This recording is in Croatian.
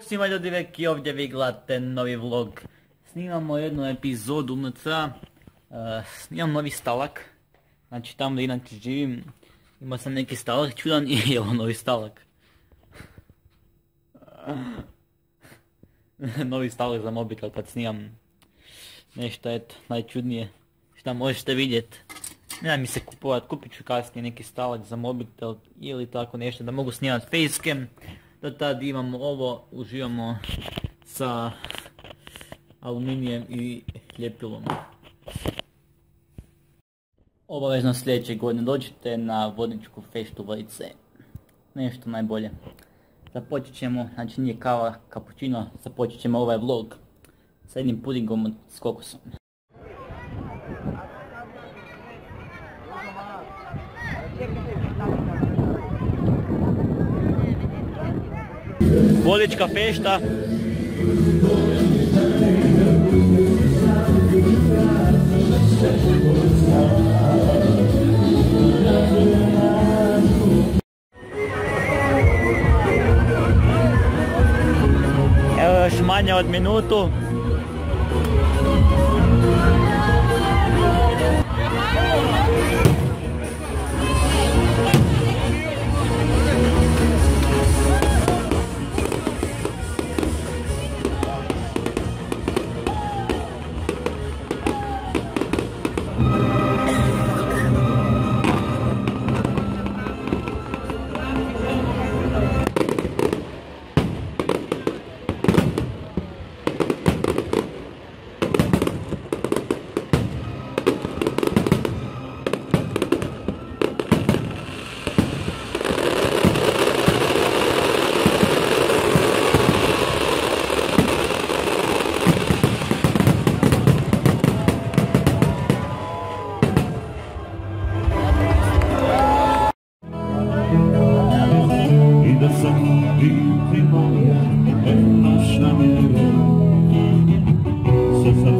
svima ljudi, Veki ovdje, vi gledate novi vlog. Snimamo jednu epizodu UNC-a, snimam novi stalak. Znači tamo da inače živim, imao sam neki stalak čudan i evo novi stalak. Novi stalak za mobitel kad snimam nešto, eto, najčudnije šta možete vidjeti. Ne da mi se kupit ću kasnije neki stalak za mobitel ili tako nešto da mogu snimati facecam. Do tad imamo ovo, uživamo sa aluminijem i ljepilom. Obavezno sljedeće godine dođite na Vodničku feštu Vodice. Nešto najbolje. Započet ćemo, znači nije kava, cappuccino, započet ćemo ovaj vlog sa jednim pudingom s kokosom. Vodička fešta. Evo još manje od minutu. Biti moja, naša mjera, sa